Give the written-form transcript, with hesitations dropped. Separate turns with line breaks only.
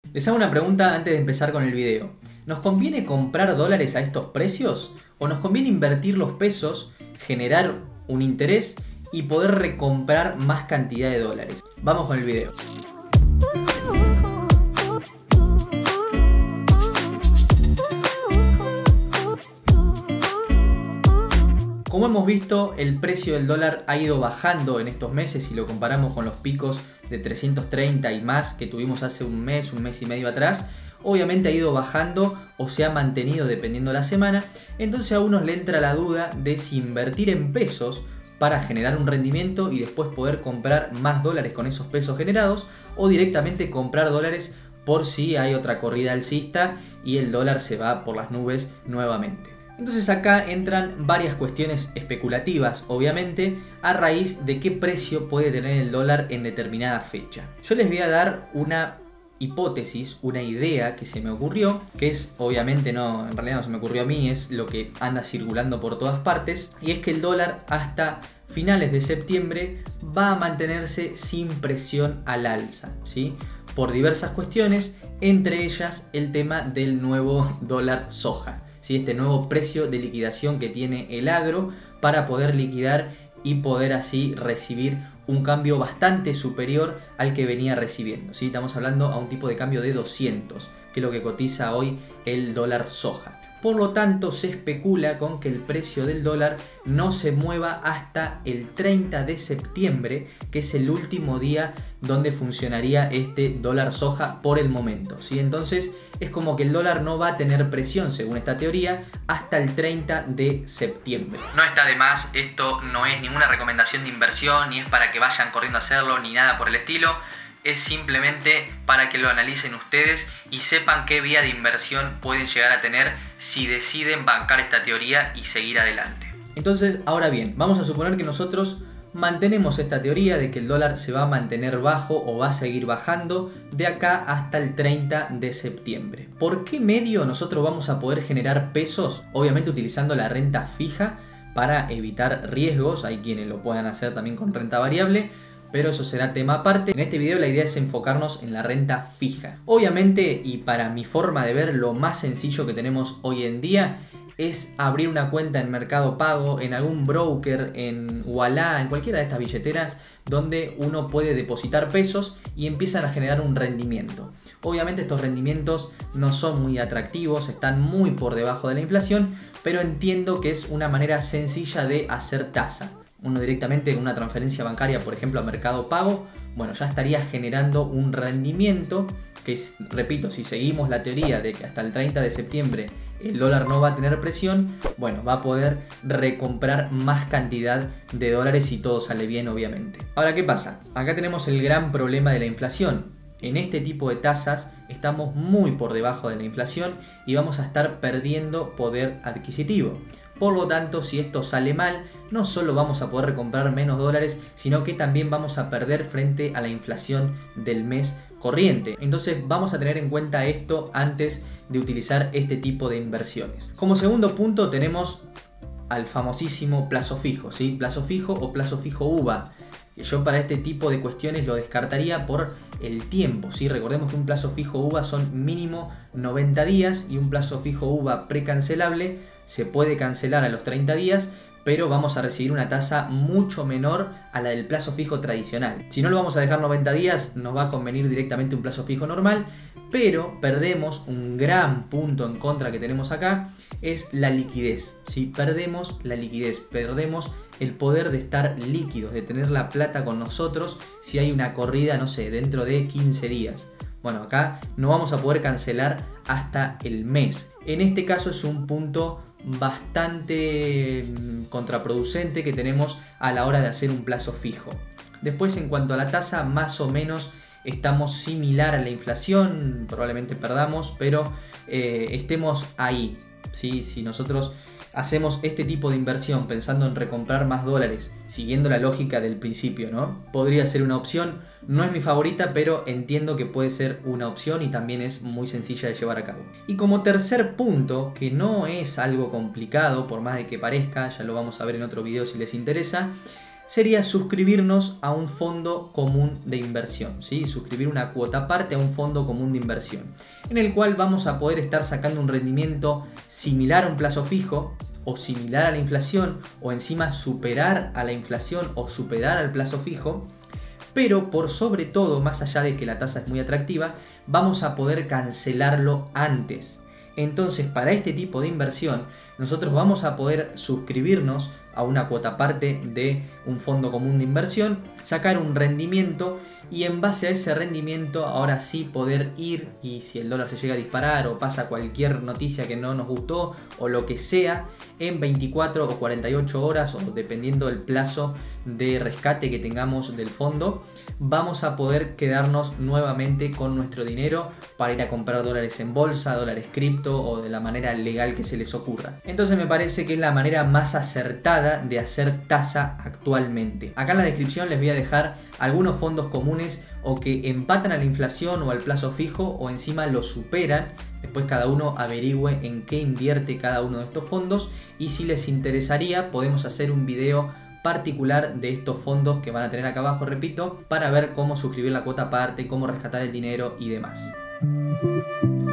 Les hago una pregunta antes de empezar con el video. ¿Nos conviene comprar dólares a estos precios? ¿O nos conviene invertir los pesos, generar un interés y poder recomprar más cantidad de dólares? Vamos con el video. Como hemos visto, el precio del dólar ha ido bajando en estos meses si lo comparamos con los picos de 330 y más que tuvimos hace un mes y medio atrás. Obviamente ha ido bajando o se ha mantenido dependiendo la semana. Entonces a unos le entra la duda de si invertir en pesos para generar un rendimiento y después poder comprar más dólares con esos pesos generados, o directamente comprar dólares por si hay otra corrida alcista y el dólar se va por las nubes nuevamente. Entonces acá entran varias cuestiones especulativas, obviamente, a raíz de qué precio puede tener el dólar en determinada fecha. Yo les voy a dar una hipótesis, una idea que se me ocurrió, que es, obviamente en realidad no se me ocurrió a mí, es lo que anda circulando por todas partes, y es que el dólar hasta finales de septiembre va a mantenerse sin presión al alza, ¿sí? Por diversas cuestiones, entre ellas el tema del nuevo dólar soja. ¿Sí? Este nuevo precio de liquidación que tiene el agro para poder liquidar y poder así recibir un cambio bastante superior al que venía recibiendo. ¿Sí? Estamos hablando a un tipo de cambio de 200, que es lo que cotiza hoy el dólar soja. Por lo tanto, se especula con que el precio del dólar no se mueva hasta el 30 de septiembre, que es el último día donde funcionaría este dólar soja por el momento, ¿sí? Entonces, es como que el dólar no va a tener presión, según esta teoría, hasta el 30 de septiembre. No está de más, esto no es ninguna recomendación de inversión, ni es para que vayan corriendo a hacerlo, ni nada por el estilo. Es simplemente para que lo analicen ustedes y sepan qué vía de inversión pueden llegar a tener si deciden bancar esta teoría y seguir adelante. Entonces, ahora bien, vamos a suponer que nosotros mantenemos esta teoría de que el dólar se va a mantener bajo o va a seguir bajando de acá hasta el 30 de septiembre. ¿Por qué medio nosotros vamos a poder generar pesos? Obviamente utilizando la renta fija para evitar riesgos. Hay quienes lo puedan hacer también con renta variable, pero eso será tema aparte. En este video la idea es enfocarnos en la renta fija. Obviamente, y para mi forma de ver, lo más sencillo que tenemos hoy en día es abrir una cuenta en Mercado Pago, en algún broker, en Ualá, en cualquiera de estas billeteras donde uno puede depositar pesos y empiezan a generar un rendimiento. Obviamente estos rendimientos no son muy atractivos, están muy por debajo de la inflación, pero entiendo que es una manera sencilla de hacer tasa. Uno directamente con una transferencia bancaria, por ejemplo, a Mercado Pago, bueno, ya estaría generando un rendimiento que, repito, si seguimos la teoría de que hasta el 30 de septiembre el dólar no va a tener presión, bueno, va a poder recomprar más cantidad de dólares si todo sale bien, obviamente. Ahora, ¿qué pasa? Acá tenemos el gran problema de la inflación. En este tipo de tasas estamos muy por debajo de la inflación y vamos a estar perdiendo poder adquisitivo. Por lo tanto, si esto sale mal, no solo vamos a poder recomprar menos dólares, sino que también vamos a perder frente a la inflación del mes corriente. Entonces vamos a tener en cuenta esto antes de utilizar este tipo de inversiones. Como segundo punto tenemos al famosísimo plazo fijo, ¿sí? Plazo fijo o plazo fijo UVA. Yo para este tipo de cuestiones lo descartaría por el tiempo, ¿sí? Recordemos que un plazo fijo UVA son mínimo 90 días y un plazo fijo UVA precancelable se puede cancelar a los 30 días, pero vamos a recibir una tasa mucho menor a la del plazo fijo tradicional. Si no lo vamos a dejar 90 días, nos va a convenir directamente un plazo fijo normal, pero perdemos un gran punto en contra que tenemos acá, es la liquidez, ¿sí? Perdemos la liquidez, perdemos el poder de estar líquidos, de tener la plata con nosotros si hay una corrida, no sé, dentro de 15 días. Bueno, acá no vamos a poder cancelar hasta el mes. En este caso es un punto bastante contraproducente que tenemos a la hora de hacer un plazo fijo. Después, en cuanto a la tasa, más o menos estamos similar a la inflación, probablemente perdamos, pero estemos ahí, ¿sí? Si nosotros hacemos este tipo de inversión pensando en recomprar más dólares, siguiendo la lógica del principio, ¿no? Podría ser una opción, no es mi favorita, pero entiendo que puede ser una opción y también es muy sencilla de llevar a cabo. Y como tercer punto, que no es algo complicado, por más de que parezca, ya lo vamos a ver en otro video si les interesa, sería suscribirnos a un fondo común de inversión, ¿sí? Suscribir una cuota aparte a un fondo común de inversión, en el cual vamos a poder estar sacando un rendimiento similar a un plazo fijo, o similar a la inflación, o encima superar a la inflación o superar al plazo fijo, pero por sobre todo, más allá de que la tasa es muy atractiva, vamos a poder cancelarlo antes. Entonces, para este tipo de inversión, nosotros vamos a poder suscribirnos a una cuota parte de un fondo común de inversión, sacar un rendimiento y en base a ese rendimiento ahora sí poder ir, y si el dólar se llega a disparar o pasa cualquier noticia que no nos gustó o lo que sea, en 24 o 48 horas o dependiendo del plazo de rescate que tengamos del fondo, vamos a poder quedarnos nuevamente con nuestro dinero para ir a comprar dólares en bolsa, dólares cripto o de la manera legal que se les ocurra. Entonces me parece que es la manera más acertada de hacer tasa actualmente. Acá en la descripción les voy a dejar algunos fondos comunes o que empatan a la inflación o al plazo fijo o encima lo superan. Después cada uno averigüe en qué invierte cada uno de estos fondos, y si les interesaría podemos hacer un video particular de estos fondos que van a tener acá abajo, repito, para ver cómo suscribir la cuota aparte, cómo rescatar el dinero y demás.